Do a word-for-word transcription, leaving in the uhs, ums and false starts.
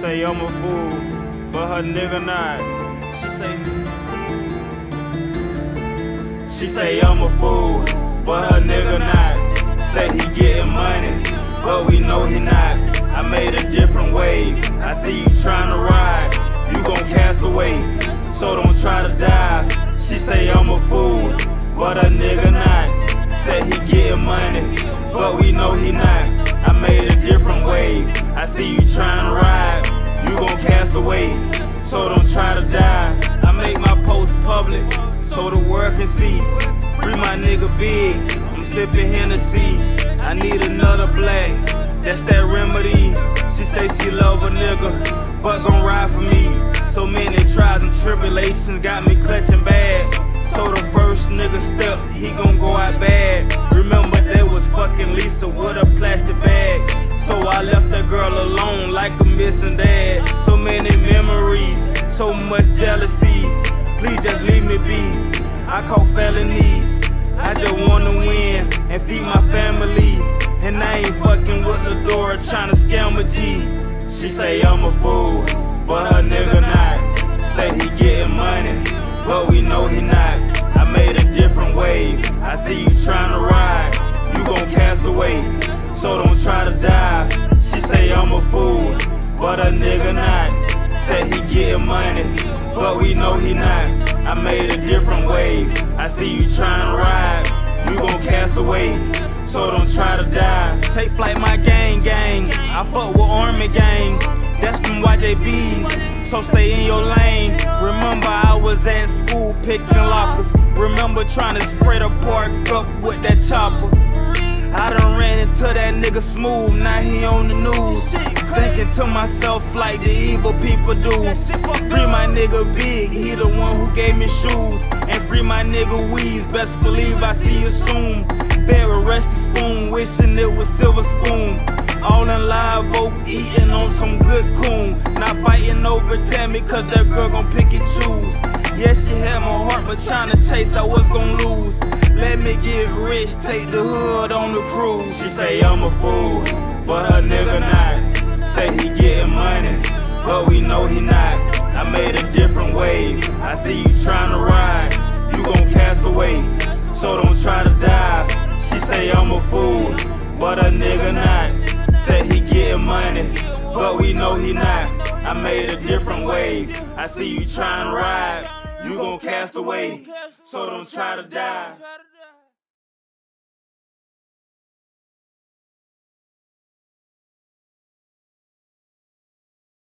say I'm a fool, but her nigga not. She say, she say I'm a fool, but her nigga not. Say he getting money, but we know he not. I made a different wave. I see you tryna ride, you gon' cast away, so don't try to dive. She say I'm a fool, but her nigga not. Say he getting money, but we know he not. I made a different wave. I see you tryna ride, you gon' cast away, so don't try to die. I make my post public, so the world can see. Free my nigga Big, I'm sipping Hennessy. I need another black, that's that remedy. She say she love a nigga, but gon' ride for me. So many trials and tribulations got me clutching bad. So the first nigga step, he gon' go out bad. Remember they was fucking Lisa with a plastic bag. So I left that girl alone like a missing dad. So many memories, so much jealousy. Please just leave me be. I caught felonies, I just wanna win and feed my family. And I ain't fucking with the door tryna scam a G. She say I'm a fool, but her nigga not. Say he getting money, but we know he not. I made a different wave. I see you tryna ride, you gon' cast away, so don't try to dive. She say I'm a fool, but her nigga not. Say he getting money, but we know he not. I made a different wave. I see you tryna ride, you gon' cast away, so don't try to die. Take flight, my gang gang. I fuck with Army gang. That's them Y J Bs, so stay in your lane. Remember I was at school picking lockers. Remember trying to spray the park up with that chopper. I done ran into that nigga Smooth, now he on the news. Thinking to myself like the evil people do. Free my nigga Big, he the one who gave me shoes. And free my nigga Weez, best believe I see you soon. Very rusty spoon, wishing it was silver spoon. All in live oak, eating on some good coon. Not fighting over Tammy, cause that girl gon' pick and choose. Yeah, she had my heart, but tryna chase, I was gon' lose. Let me get rich, take the hood on the cruise. She say I'm a fool, but her nigga not. Say he getting money, but we know he not. I made a different wave. I see you tryna ride, you gon' cast away, so don't try to dive. She say I'm a fool, but her nigga not. Say he getting money, but we know he not. I made a different wave. I see you tryna ride, you gon' cast away, so don't try to die.